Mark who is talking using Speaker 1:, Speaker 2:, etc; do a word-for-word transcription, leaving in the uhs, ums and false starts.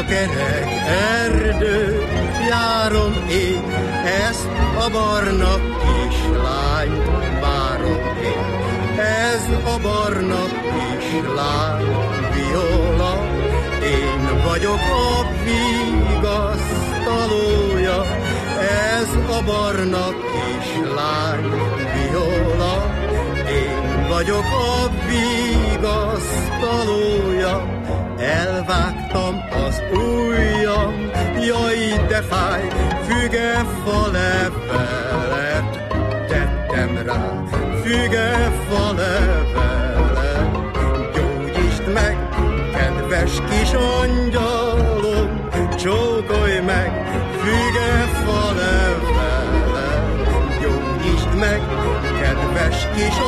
Speaker 1: kerek erdő, járom én ezt a barna kislányt, várom én. Ez a barna kislány, Viola, én vagyok a vigasztalója. Ez a barna kislány, Viola, én vagyok a vigasztalója. Elvágtam az ujjam, jaj de fáj, fügefa levelet tettem rá, fügefa levelet. Gyógyítsd meg, kedves kis angyalom, csókolj meg, fügefa levelet. Gyógyítsd meg, kedves kis